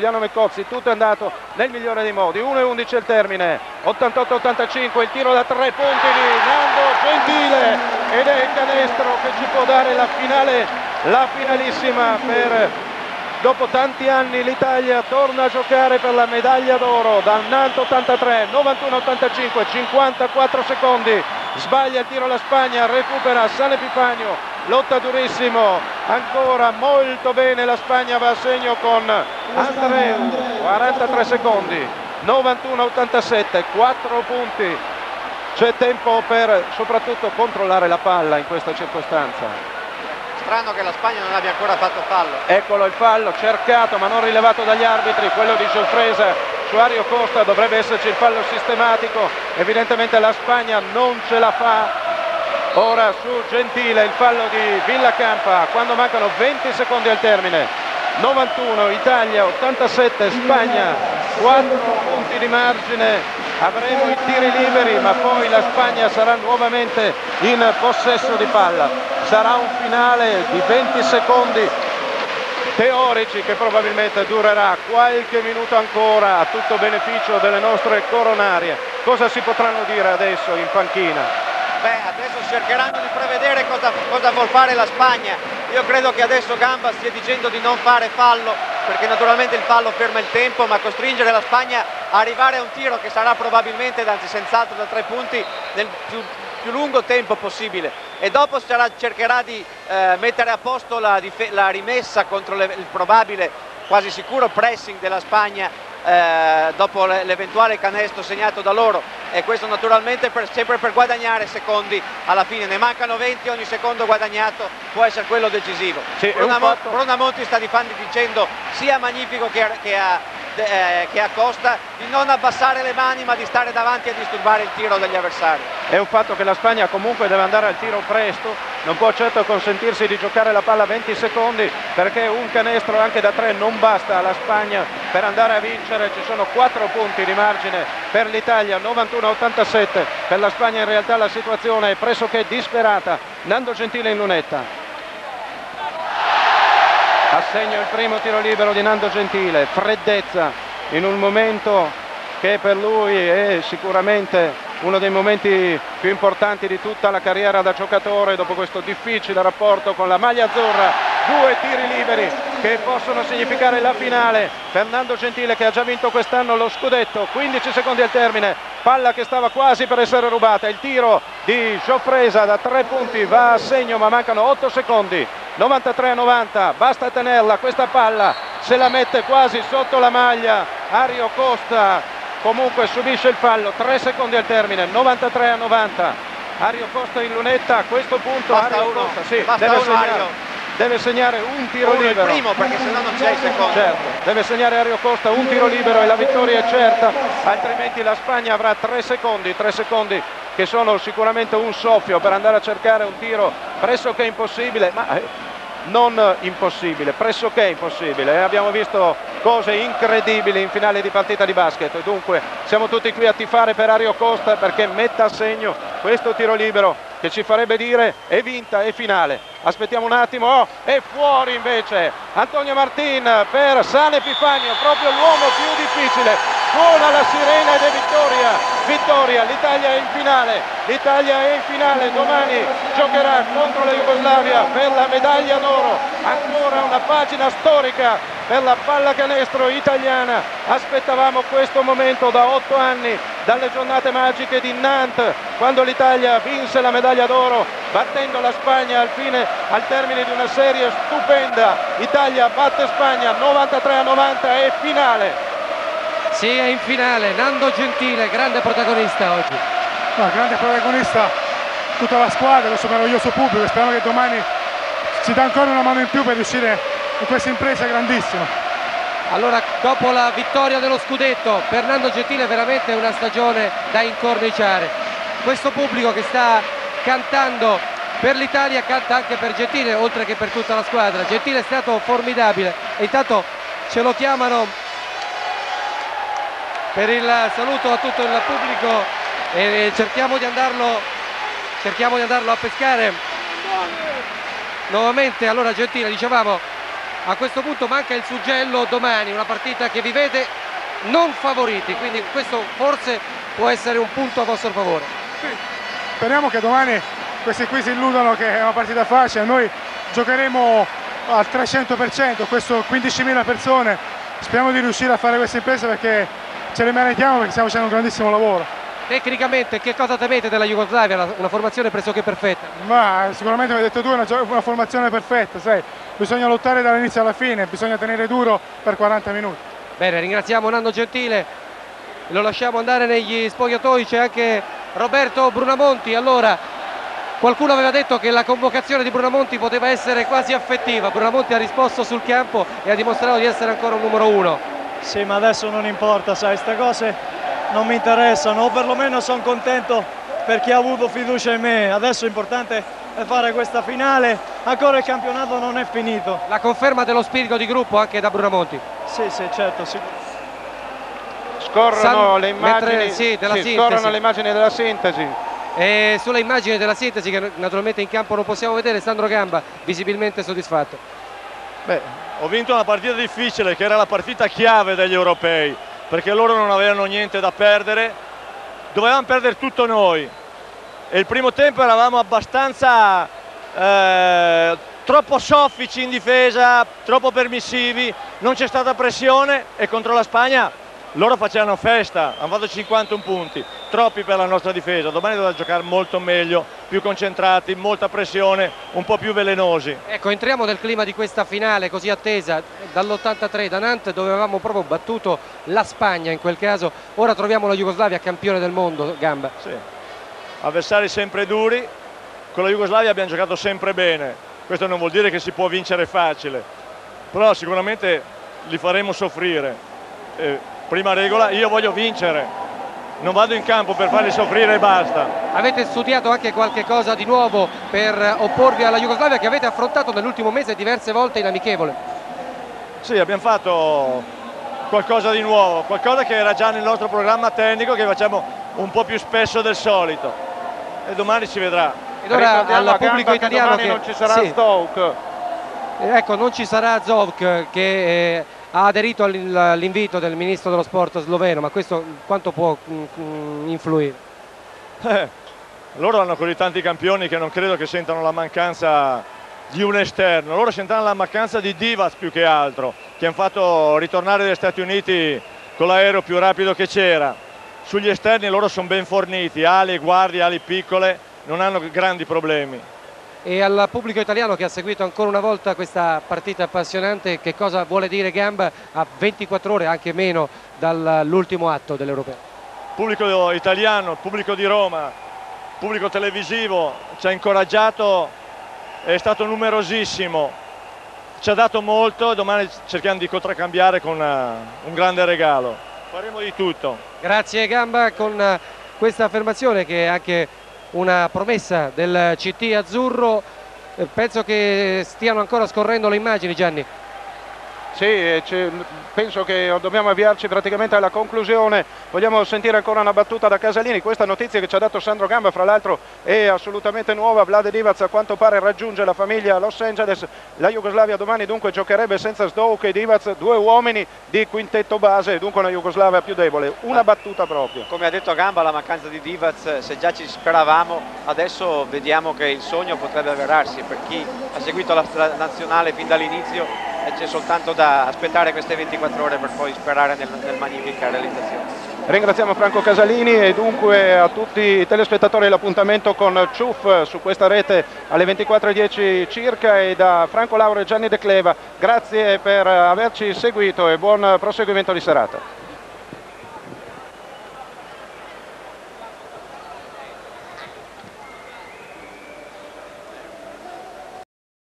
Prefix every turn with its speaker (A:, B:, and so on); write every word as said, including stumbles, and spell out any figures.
A: Giuliano Meccozzi, tutto è andato nel migliore dei modi. uno e undici al termine, ottantotto ottantacinque, il tiro da tre punti di Nando Gentile ed è il canestro che ci può dare la finale, la finalissima per... Dopo tanti anni l'Italia torna a giocare per la medaglia d'oro dal Nantes ottantatré, novantuno ottantacinque, cinquantaquattro secondi, sbaglia il tiro la Spagna, recupera San Epifanio, lotta durissimo, ancora molto bene la Spagna, va a segno con Andreu, quarantatré secondi, novantuno ottantasette, quattro punti, c'è tempo per soprattutto controllare la palla in questa circostanza.
B: Strano che la Spagna non abbia ancora fatto fallo.
A: Eccolo il fallo, cercato ma non rilevato dagli arbitri, quello di Giuffresa su Ario Costa, dovrebbe esserci il fallo sistematico, evidentemente la Spagna non ce la fa. Ora su Gentile il fallo di Villacampa quando mancano venti secondi al termine. novantuno Italia, ottantasette Spagna, quattro punti di margine, avremo i tiri liberi ma poi la Spagna sarà nuovamente in possesso di palla. Sarà un finale di venti secondi teorici che probabilmente durerà qualche minuto ancora a tutto beneficio delle nostre coronarie. Cosa si potranno dire adesso in panchina?
B: Beh, adesso cercheranno di prevedere cosa, cosa vuol fare la Spagna. Io credo che adesso Gamba stia dicendo di non fare fallo, perché naturalmente il fallo ferma il tempo, ma costringere la Spagna a arrivare a un tiro che sarà probabilmente, anzi senz'altro, da tre punti nel più, più lungo tempo possibile. E dopo sarà, cercherà di eh, mettere a posto la, la rimessa contro le, il probabile, quasi sicuro pressing della Spagna eh, dopo l'eventuale canestro segnato da loro, e questo naturalmente per, sempre per guadagnare secondi alla fine. Ne mancano venti, ogni secondo guadagnato può essere quello decisivo.
A: Sì,
B: Brunamont, Brunamonti sta di fan dicendo sia a Magnifico che a, che a Eh, che a Costa di non abbassare le mani ma di stare davanti a disturbare il tiro degli avversari.
A: È un fatto che la Spagna comunque deve andare al tiro presto, non può certo consentirsi di giocare la palla venti secondi, perché un canestro anche da tre non basta alla Spagna per andare a vincere. Ci sono quattro punti di margine per l'Italia, novantuno ottantasette. Per la Spagna in realtà la situazione è pressoché disperata. Nando Gentile in lunetta. Assegno il primo tiro libero di Nando Gentile, freddezza in un momento che per lui è sicuramente uno dei momenti più importanti di tutta la carriera da giocatore, dopo questo difficile rapporto con la maglia azzurra. Due tiri liberi che possono significare la finale per Nando Gentile, che ha già vinto quest'anno lo scudetto. Quindici secondi al termine, palla che stava quasi per essere rubata, il tiro di Giuffresa da tre punti va a segno ma mancano otto secondi. novantatré a novanta, basta tenerla questa palla, se la mette quasi sotto la maglia Ario Costa, comunque subisce il fallo. Tre secondi al termine, novantatré a novanta. Ario Costa in lunetta, a questo punto
B: basta
A: Ario
B: uno,
A: Costa sì,
B: basta
A: deve,
B: uno,
A: segnare,
B: Ario.
A: deve segnare un tiro
B: uno
A: libero.
B: Il primo, perché sennò non c'è il secondo.
A: Certo, deve segnare Ario Costa un tiro libero e la vittoria è certa, altrimenti la Spagna avrà tre secondi, tre secondi che sono sicuramente un soffio per andare a cercare un tiro pressoché impossibile, ma non impossibile, pressoché impossibile. E abbiamo visto cose incredibili in finale di partita di basket, dunque siamo tutti qui a tifare per Ario Costa perché metta a segno questo tiro libero che ci farebbe dire è vinta, è finale. Aspettiamo un attimo, oh, è fuori invece Antonio Martin per San Epifanio, proprio l'uomo più difficile. Suona la sirena ed è vittoria, vittoria, l'Italia è in finale, l'Italia è in finale, domani giocherà contro la Jugoslavia per la medaglia d'oro, ancora una pagina storica per la pallacanestro italiana. Aspettavamo questo momento da otto anni, dalle giornate magiche di Nantes, quando l'Italia vinse la medaglia d'oro battendo la Spagna al fine, al termine di una serie stupenda. Italia batte Spagna novantatré a novanta, è finale.
C: Sì, è in finale, Nando Gentile, grande protagonista oggi.
D: No, grande protagonista tutta la squadra, questo meraviglioso pubblico. Speriamo che domani ci dà ancora una mano in più per riuscire in questa impresa grandissima.
C: Allora, dopo la vittoria dello scudetto, per Nando Gentile veramente è una stagione da incorniciare. Questo pubblico che sta cantando per l'Italia canta anche per Gentile, oltre che per tutta la squadra. Gentile è stato formidabile e intanto ce lo chiamano per il saluto a tutto il pubblico e cerchiamo di andarlo cerchiamo di andarlo a pescare nuovamente. Allora Gentile, dicevamo, a questo punto manca il suggello domani, una partita che vi vede non favoriti, quindi questo forse può essere un punto a vostro favore.
D: Sì. Speriamo che domani questi qui si illudano che è una partita facile, noi giocheremo al trecento per cento, questo quindicimila persone, speriamo di riuscire a fare questa impresa perché ce le meritiamo, perché stiamo facendo un grandissimo lavoro.
C: Tecnicamente che cosa temete della Jugoslavia? Una formazione pressoché perfetta?
D: Ma sicuramente, come hai detto tu, è una, una formazione perfetta, sai, bisogna lottare dall'inizio alla fine, bisogna tenere duro per quaranta minuti.
C: Bene, ringraziamo Nando Gentile, lo lasciamo andare negli spogliatoi, c'è anche Roberto Brunamonti. Allora, qualcuno aveva detto che la convocazione di Brunamonti poteva essere quasi affettiva, Brunamonti ha risposto sul campo e ha dimostrato di essere ancora un numero uno.
E: Sì, ma adesso non importa, sai, queste cose non mi interessano, o perlomeno sono contento per chi ha avuto fiducia in me. Adesso l'importante è fare questa finale, ancora il campionato non è finito.
C: La conferma dello spirito di gruppo anche da Brunamonti.
E: Sì, sì, certo, sì.
A: Scorrono
C: San...
A: le immagini,
C: Mentre, sì, della
A: sì, scorrono
C: sintesi.
A: le immagini della sintesi.
C: E sulle immagini della sintesi, che naturalmente in campo non possiamo vedere, Sandro Gamba visibilmente soddisfatto.
F: Beh, ho vinto una partita difficile, che era la partita chiave degli europei, perché loro non avevano niente da perdere, dovevamo perdere tutto noi. E il primo tempo eravamo abbastanza eh, troppo soffici in difesa, troppo permissivi, non c'è stata pressione e contro la Spagna loro facevano festa, hanno fatto cinquantuno punti, troppi per la nostra difesa. Domani dovrà giocare molto meglio, più concentrati, molta pressione, un po' più velenosi.
C: Ecco, entriamo nel clima di questa finale così attesa dall'ottantatré da Nantes, dove avevamo proprio battuto la Spagna in quel caso. Ora troviamo la Jugoslavia campione del mondo, Gamba.
F: Sì. Avversari sempre duri, con la Jugoslavia abbiamo giocato sempre bene, questo non vuol dire che si può vincere facile, però sicuramente li faremo soffrire. Eh, prima regola, io voglio vincere, non vado in campo per farli soffrire e basta.
C: Avete studiato anche qualche cosa di nuovo per opporvi alla Jugoslavia, che avete affrontato nell'ultimo mese diverse volte in amichevole?
F: Sì, abbiamo fatto qualcosa di nuovo, qualcosa che era già nel nostro programma tecnico, che facciamo un po' più spesso del solito, e domani si vedrà.
C: Ed ora al pubblico
A: che
C: italiano
A: domani
C: che
A: non ci sarà
C: sì.
A: Stouk.
C: Ecco, non ci sarà Zovk, che eh, ha aderito all'invito del ministro dello sport sloveno, ma questo quanto può mh, influire?
F: Eh, loro hanno così tanti campioni che non credo che sentano la mancanza di un esterno, loro sentono la mancanza di Divac più che altro, che hanno fatto ritornare dagli Stati Uniti con l'aereo più rapido che c'era. Sugli esterni loro sono ben forniti, ali, guardie, ali piccole, non hanno grandi problemi.
C: E al pubblico italiano che ha seguito ancora una volta questa partita appassionante, che cosa vuole dire Gamba a ventiquattro ore, anche meno, dall'ultimo atto dell'Europeo?
F: Pubblico italiano, pubblico di Roma, pubblico televisivo, ci ha incoraggiato, è stato numerosissimo, ci ha dato molto, domani cerchiamo di contraccambiare con una, un grande regalo. Faremo di tutto.
C: Grazie Gamba, con questa affermazione che è anche una promessa del C T azzurro. Eh, penso che stiano ancora scorrendo le immagini, Gianni.
A: Sì, penso che dobbiamo avviarci praticamente alla conclusione. Vogliamo sentire ancora una battuta da Casalini. Questa notizia che ci ha dato Sandro Gamba, fra l'altro, è assolutamente nuova. Vlade Divac a quanto pare raggiunge la famiglia a Los Angeles. La Jugoslavia domani dunque giocherebbe senza Stouk e Divac, due uomini di quintetto base, dunque una Jugoslavia più debole. Una battuta proprio.
B: Come ha detto Gamba, la mancanza di Divac, se già ci speravamo, adesso vediamo che il sogno potrebbe avverarsi. Per chi ha seguito la nazionale fin dall'inizio, c'è soltanto da aspettare queste ventiquattro ore per poi sperare nel, nel magnifica realizzazione.
A: Ringraziamo Franco Casalini e dunque a tutti i telespettatori l'appuntamento con Ciuff su questa rete alle ventiquattro e dieci circa, e da Franco Lauro e Gianni De Cleva grazie per averci seguito e buon proseguimento di serata.